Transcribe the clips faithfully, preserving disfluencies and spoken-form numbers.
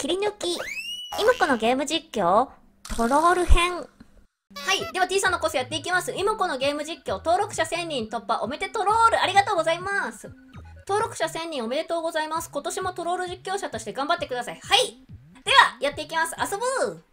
切り抜き。今このゲーム実況、トロール編。はい。では T さんのコースやっていきます。今このゲーム実況、登録者せんにん突破おめでとロールありがとうございます。登録者せんにんおめでとうございます。今年もトロール実況者として頑張ってください。はい。では、やっていきます。遊ぶー。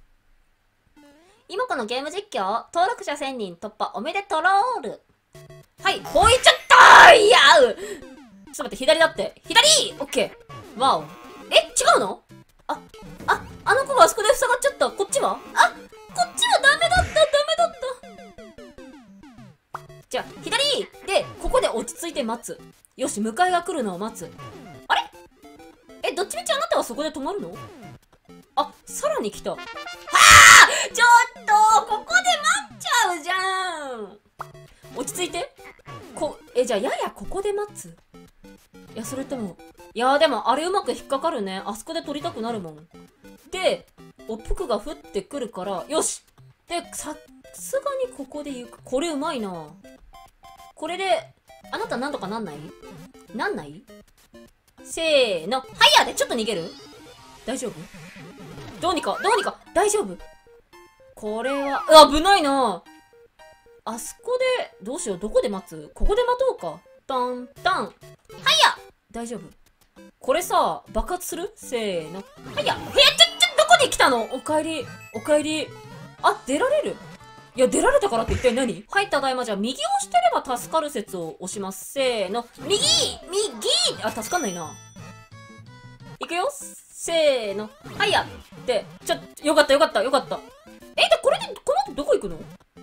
今このゲーム実況、登録者せんにん突破おめでとうロール。はい。ほいちゃったーいやーちょっと待って、左だって。左オッケー。わお。え違うのあ、あ、あの子があそこで塞がっちゃった。こっちはあ、こっちはダメだった、ダメだった。じゃあ、左で、ここで落ち着いて待つ。よし、迎えが来るのを待つ。あれえ、どっちみちあなたはそこで止まるのあ、さらに来た。はあちょっとここで待っちゃうじゃん落ち着いて。こ、え、じゃあ、ややここで待つ。いや、それとも、いやーでも、あれうまく引っかかるね。あそこで取りたくなるもん。で、おぷくが降ってくるから、よしで、さすがにここで行く。これうまいな。これで、あなたなんとかなんないなんないせーの。はいやで、ちょっと逃げる大丈夫どうにか、どうにか、大丈夫これは、危ないな。あそこで、どうしよう、どこで待つここで待とうか。タン、タン。はいや大丈夫これさ、爆発するせーの。はいやえ、ちょ、ちょ、どこに来たのおかえり。おかえり。あ、出られるいや、出られたからって一体何はい、ただいま。じゃあ、右を押してれば助かる説を押します。せーの。右右あ、助かんないな。いくよせーの。はいやで、ちょ、よかったよかったよかった。え、で、これで、この後どこ行くの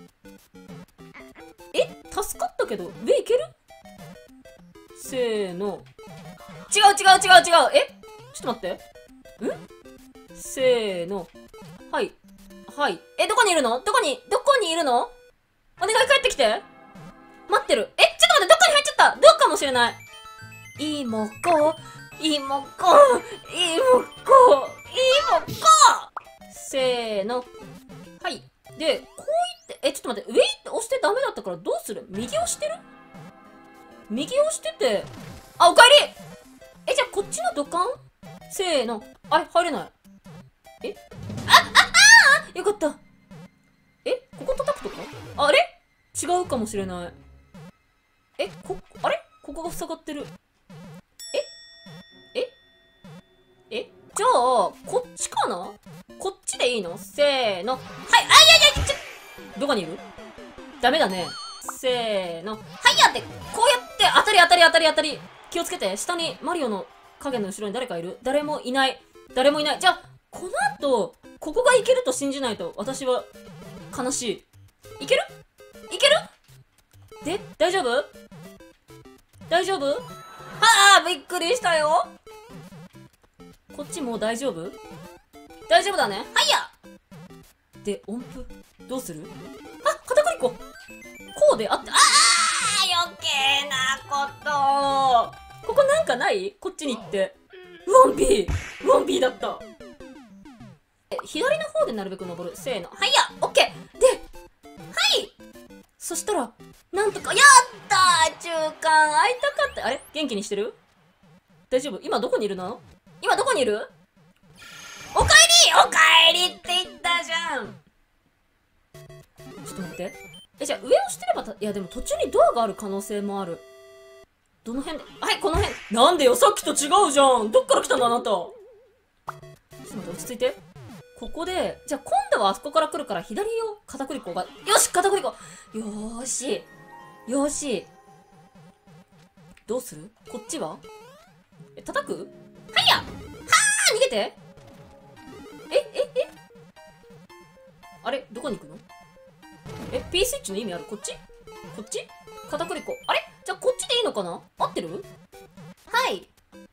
え、助かったけど、上行けるせーの。違う違う違う違うえちょっと待って。んせーの。はい。はい。え、どこにいるのどこに、どこにいるのお願い帰ってきて待ってる。え、ちょっと待って、どっかに入っちゃったどっかもしれない。いもこ、いもこ、いもこ、いもこせーの。はい。で、こう言って、え、ちょっと待って、上行って押してダメだったからどうする右押してる右押してて、あ、おかえりえ、じゃあこっちの土管せーの。あれ入れない。えあ、あ、ああよかった。えここ叩くとかあれ違うかもしれない。えこ、あれここが塞がってる。えええじゃあ、こっちかなこっちでいいのせーの。はい、あ、いやいや、ちょ、どこにいるダメだね。せーの。はいやって、こうやって、当たり当たり当たり当たり。気をつけて、下にマリオの影の後ろに誰かいる誰もいない。誰もいない。じゃあ、この後、ここがいけると信じないと、私は、悲しい。いけるいけるで、大丈夫大丈夫はあ、びっくりしたよ。こっちもう大丈夫大丈夫だね。はいやで、音符、どうするあ、片栗粉こうであって、ああ余計なことここなんかないこっちに行って。ウォンビーウォンビーだった。え、左の方でなるべく登る。せーの。はいやオッケーで、はいそしたら、なんとか、やったー中間会いたかった。あれ元気にしてる大丈夫今どこにいるの今どこにいるおかえりおかえりって言ったじゃんちょっと待って。え、じゃあ上をしてればた、いやでも途中にドアがある可能性もある。どの辺ではい、この辺。なんでよさっきと違うじゃんどっから来たのあなたちょっと待って、落ち着いて。ここで、じゃあ今度はあそこから来るから左を片栗粉が、よし片栗粉よーしよーしどうするこっちはえ、叩くはいやはー逃げてえ、え、えあれどこに行くのえ、P スイッチの意味あるこっちこっち片栗粉。あれじゃあこっちでいいのかな合ってるはい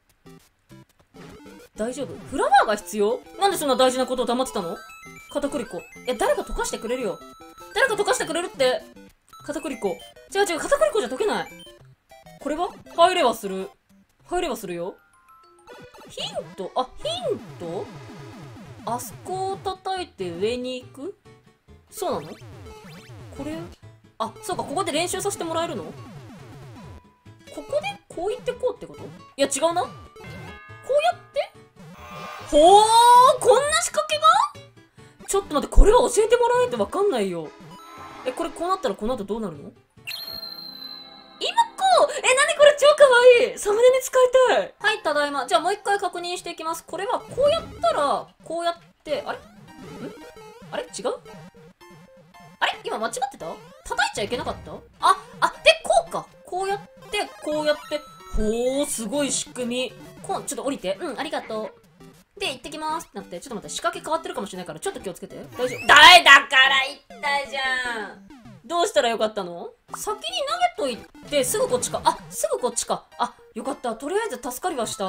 大丈夫フラワーが必要なんでそんな大事なことを黙ってたの片栗粉。いや、誰か溶かしてくれるよ。誰か溶かしてくれるって。片栗粉。違う違う、片栗粉じゃ溶けない。これは入れはする。入れはするよ。ヒントあ、ヒントあそこを叩いて上に行くそうなのこれあ、そうか、ここで練習させてもらえるのここでこう言ってこうってこといや、違うな。こうやってほー、こんな仕掛けが？ちょっと待って、これは教えてもらわないとわかんないよ。え、これこうなったらこの後どうなるの？今こうえ、なにこれ超かわいい。サムネに使いたい。はい、ただいま。じゃあもう一回確認していきます。これはこうやったら、こうやって、あれんあれ違うあれ今間違ってた？叩いちゃいけなかった？あ、あ、で、こうか。こうやって、こうやって。ほー、すごい仕組み。こん、ちょっと降りて。うん、ありがとう。で、行ってきますってなって、ちょっと待って、仕掛け変わってるかもしれないから、ちょっと気をつけて。大丈夫。だいだから言ったじゃん。どうしたらよかったの？先に投げといて、すぐこっちか。あ、すぐこっちか。あ、よかった。とりあえず助かりはした。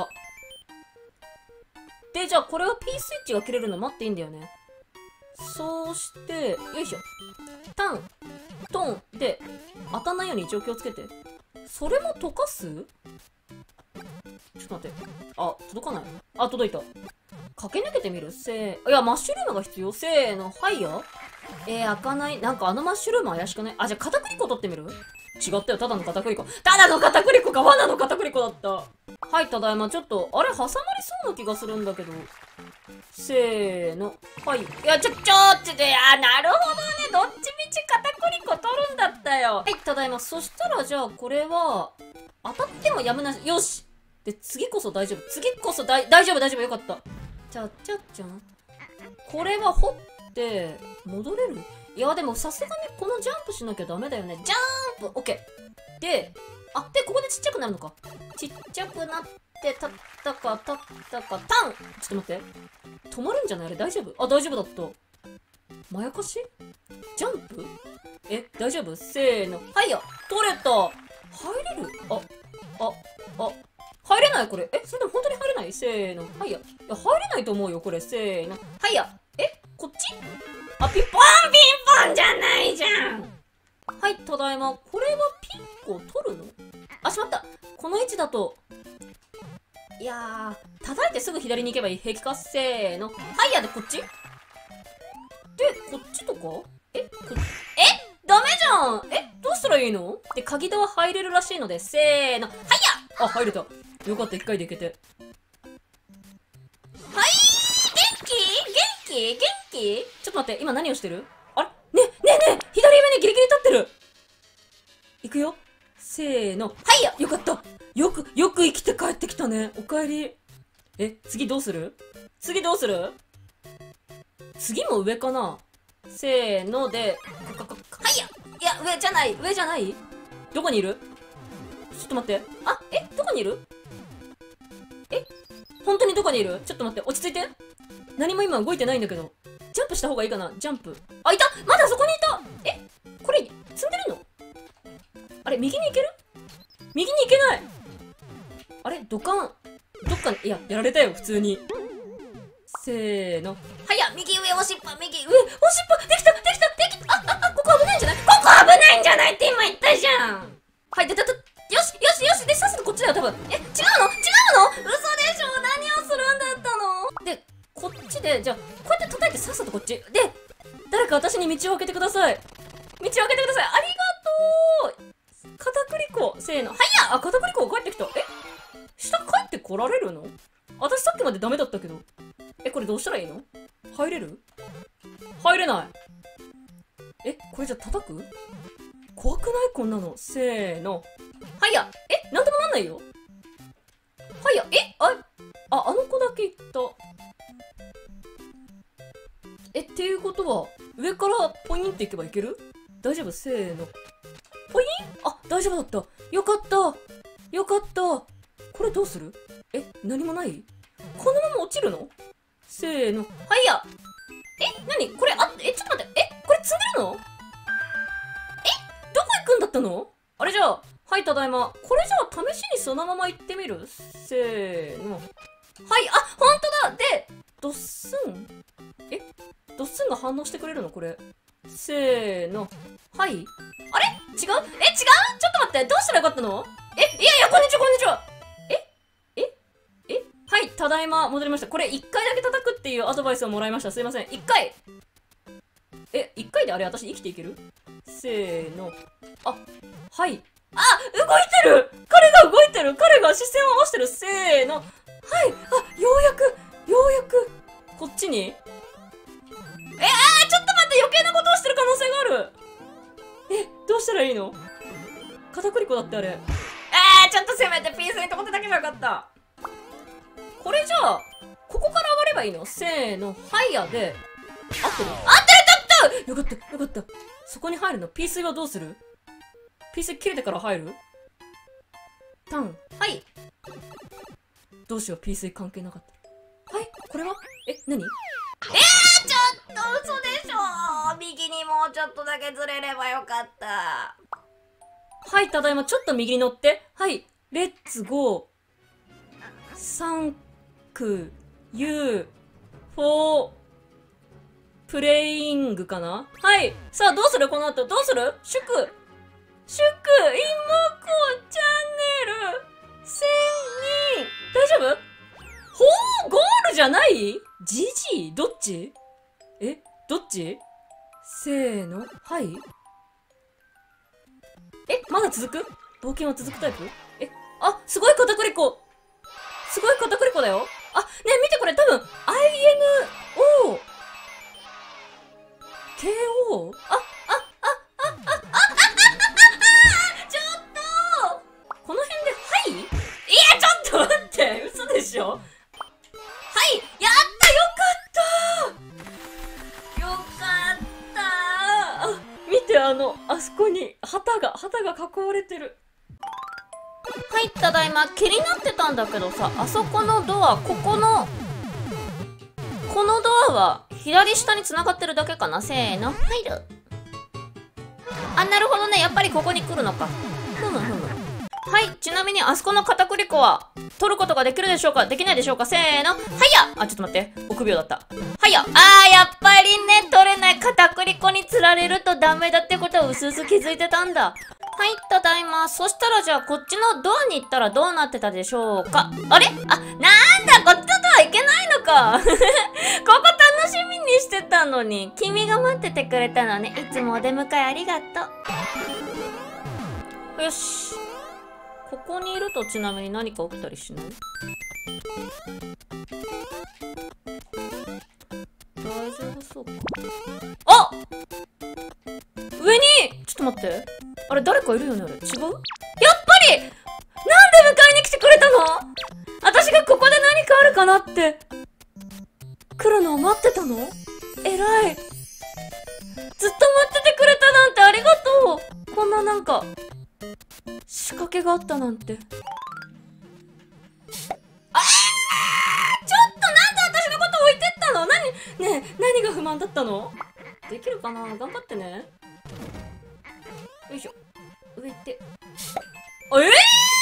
で、じゃあこれは P スイッチが切れるの待っていいんだよね。そうして、よいしょ。タン、トンで、当たんないように一応気をつけて。それも溶かす？ちょっと待って。あ、届かない。あ、届いた。駆け抜けてみる？せー、いや、マッシュルームが必要。せーの、はいよ。えー、開かない。なんかあのマッシュルーム怪しくない？あ、じゃあ片栗粉取ってみる？違ったよ。ただの片栗粉。ただの片栗粉か罠の片栗粉だった。はい、ただいま。ちょっと、あれ挟まりそうな気がするんだけど。せーの。はい。いや、ちょ、ちょーってで、あ、なるほどね。どっちみち片栗粉取るんだったよ。はい、ただいま。そしたら、じゃあ、これは、当たってもやむなし。よし。で、次こそ大丈夫。次こそ大、大丈夫、大丈夫。よかった。ちゃちゃちゃん。これは掘って、戻れる？いや、でもさすがにこのジャンプしなきゃダメだよね。ジャーンプ！ OK。で、あ、で、ここでちっちゃくなるのか。ちっちゃくなって、立ったか、立ったか、タン！ちょっと待って。止まるんじゃない？あれ大丈夫？あ、大丈夫だった。まやかし？ジャンプ？え、大丈夫？せーの。はいよ！取れた！入れる？あ、あ、あ、入れないこれ。え、それでも本当に入れない？せーの。はいや。いや、入れないと思うよ、これ。せーの。はいや。え、こっち？あ、ピンポンピンポンじゃないじゃん。はい、ただいま。これはピンコ取るの？あ、しまった。この位置だと。いやー、叩いてすぐ左に行けばいい。平気か？せーの。はいやで、こっち？で、こっちとか？え、こえダメじゃん。え、どうしたらいいの？で、鍵ドア入れるらしいので、せーの。はいや。あ、入れた。よかった、一回でいけて。はい、元気？元気？元気？ちょっと待って、今何をしてる？あれ？ね、ねえねえ、左上にギリギリ立ってる。いくよ。せーの。はいや、よかった。よく、よく生きて帰ってきたね。おかえり。え、次どうする？次どうする？次も上かな？せーので、かかか、はいや。いや、上じゃない。上じゃない？どこにいる？ちょっと待って。あ、え、どこにいる？え、本当にどこにいる？ちょっと待って、落ち着いて。何も今動いてないんだけど。ジャンプした方がいいかな？ジャンプ。あ、いた！まだそこにいた！え、これ、積んでるの？あれ、右に行ける？右に行けない！あれ、ドカン。どっかに、いや、やられたよ、普通に。せーの。はや、右上押しっぱ、右上、押しっぱ、できた、できた、できた、あ、あ、あ、ここ危ないんじゃない？ここ危ないんじゃないって今言ったじゃん！はい、で、だ、だ、よし、よし、よし、で、さっさとこっちだよ、多分。え、違うの？違うの？嘘でしょ？何をするんだったの？で、こっちで、じゃあ、こうやって叩いてさっさとこっち。で、誰か私に道を開けてください。道を開けてください。ありがとう！片栗粉。せーの。はいや！あ、片栗粉が帰ってきた。え？下帰って来られるの？私さっきまでダメだったけど。え、これどうしたらいいの？入れる？入れない。え、これじゃ叩く？怖くない？こんなの。せーの。はいや。え、なんともなんないよ。はいや。え、あ、あ、あの子だけ行った。え、っていうことは、上からポインっていけばいける？大丈夫？せーの。ポイン？あ、大丈夫だった。よかった。よかった。これどうする？え、何もない？このまま落ちるの？せーの。はいや。え、なにこれ、あ、え、ちょっと待って。え、これ積んでるの？え、どこ行くんだったの？あれじゃあ、はい、ただいま。これじゃあ試しにそのまま行ってみる？せーの。はい、あ、ほんとだ！で、ドッスン？え、ドッスンが反応してくれるのこれ。せーの。はい。あれ？違う？え、違う？ちょっと待って。どうしたらよかったの？え、いやいや、こんにちは、こんにちは。えええはい、ただいま、戻りました。これいっかいだけ叩くっていうアドバイスをもらいました。すいません。いっかい。え、いっかいであれ私生きていける？せーの。あ、はい。あ、動いてる！彼が動いてる！彼が視線を合わせてる！せーの。はい。あ、ようやく、ようやく。 にえー、ちょっと待って、余計なことをしてる可能性がある。え、どうしたらいいの？片栗粉だってあれ。えー、ちょっとせめてピースにとこってだけばよかった。これじゃあ、ここから上がればいいの？せーの、ハイヤーで、合ってる？合ってる！よかった、よかった。そこに入るの？ピースイはどうする？ピースイ切れてから入る？タン、はい。どうしよう、ピースイ関係なかった。はい、これは？え、何？えー、ちょっと嘘でしょ。右にもうちょっとだけずれればよかった。はい、ただいま、ちょっと右に乗って。はい、レッツゴー。サンク、ユー、フォー、プレイングかな？はい。さあ、どうする？この後、どうする？祝。祝、イモコチャンネル、せんにん。大丈夫？ほー、ゴールじゃない？ジジイ？どっち？え、どっち？せーの、はい。え、まだ続く？冒険は続くタイプ？え、あ、すごい片栗粉。すごい片栗粉だよ。あ、ねえ、見てこれ多分、アイエヌオー、ケーオー？ あ、あ、あ、あ、あ、あ、あ、あ、あ、あ、ちょっとこの辺で、はい？いや、ちょっと待って、嘘でしょ？はい、やった、よかったよかったあ、見て、あの、あそこに旗が、旗が囲われてる。はい、ただいま。気になってたんだけどさ、あそこのドア、ここの、このドアは左下に繋がってるだけかな？せーの、入る。あ、なるほどね。やっぱりここに来るのか。ふむふむ。はい、ちなみにあそこの片栗粉は取ることができるでしょうか？できないでしょうか？せーの、はや！あ、ちょっと待って。臆病だった。はや！あー、やっぱりね、取れない片栗粉に釣られるとダメだってことをうすうす気づいてたんだ。はい、ただいま。そしたらじゃあこっちのドアに行ったらどうなってたでしょうか？あれ？あ、なんだ、こっちのドア行けないのか。ここ楽しみにしてたのに。君が待っててくれたのね。いつもお出迎えありがとう。よし。ここにいるとちなみに何か起きたりしない？大丈夫そうか。あ！上に！ちょっと待って。あれ、誰かいるよね、あれ。違う？やっぱり！なんで迎えに来てくれたの？私がここで何かあるかなって。来るのを待ってたの？偉い。ずっと待っててくれたなんてありがとう。こんななんか、仕掛けがあったなんて。あー！ちょっとなんで私のこと置いてったの？何？ねえ、何が不満だったの？できるかな？頑張ってね。よいしょ。上行って。えぇ、ー